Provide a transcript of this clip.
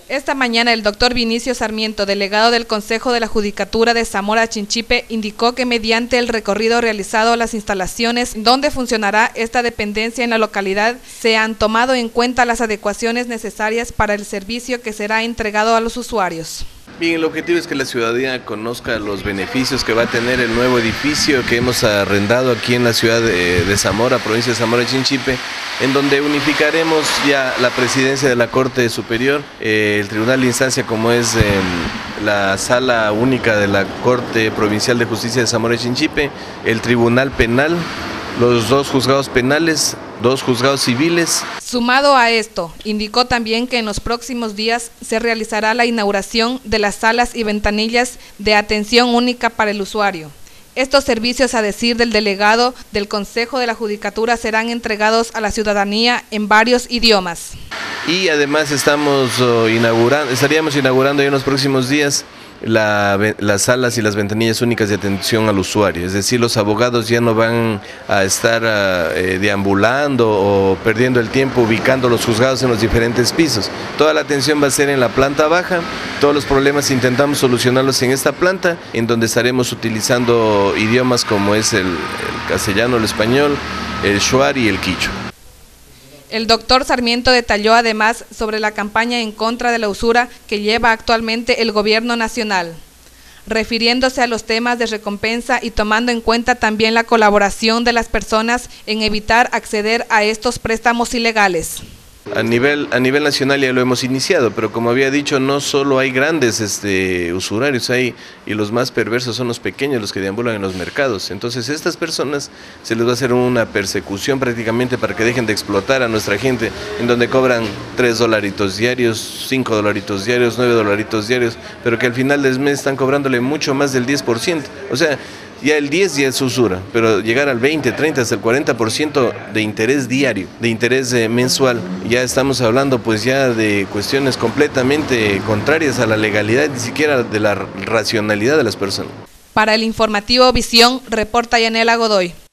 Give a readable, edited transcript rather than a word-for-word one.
Esta mañana el doctor Vinicio Sarmiento, delegado del Consejo de la Judicatura de Zamora Chinchipe, indicó que mediante el recorrido realizado a las instalaciones donde funcionará esta dependencia en la localidad, se han tomado en cuenta las adecuaciones necesarias para el servicio que será entregado a los usuarios. Bien, el objetivo es que la ciudadanía conozca los beneficios que va a tener el nuevo edificio que hemos arrendado aquí en la ciudad de Zamora, provincia de Zamora Chinchipe, en donde unificaremos ya la presidencia de la Corte Superior, el Tribunal de Instancia como es la Sala Única de la Corte Provincial de Justicia de Zamora Chinchipe, el Tribunal Penal, los 2 juzgados penales, 2 juzgados civiles. Sumado a esto, indicó también que en los próximos días se realizará la inauguración de las salas y ventanillas de atención única para el usuario. Estos servicios, a decir del delegado del Consejo de la Judicatura, serán entregados a la ciudadanía en varios idiomas. Y además estaríamos inaugurando ya en los próximos días las salas y las ventanillas únicas de atención al usuario, es decir, los abogados ya no van a estar deambulando o perdiendo el tiempo ubicando los juzgados en los diferentes pisos. Toda la atención va a ser en la planta baja, todos los problemas intentamos solucionarlos en esta planta, en donde estaremos utilizando idiomas como es el castellano, el español, el shuar y el quichua. El doctor Sarmiento detalló además sobre la campaña en contra de la usura que lleva actualmente el gobierno nacional, refiriéndose a los temas de recompensa y tomando en cuenta también la colaboración de las personas en evitar acceder a estos préstamos ilegales. A nivel nacional ya lo hemos iniciado, pero como había dicho, no solo hay grandes usurarios, y los más perversos son los pequeños, los que deambulan en los mercados. Entonces a estas personas se les va a hacer una persecución prácticamente para que dejen de explotar a nuestra gente, en donde cobran $3 diarios, $5 diarios, $9 diarios, pero que al final del mes están cobrándole mucho más del 10%. O sea, ya el 10 ya es usura, pero llegar al 20, 30, hasta el 40% de interés diario, de interés mensual, ya estamos hablando pues ya de cuestiones completamente contrarias a la legalidad, ni siquiera de la racionalidad de las personas. Para el informativo Visión, reporta Yanela Godoy.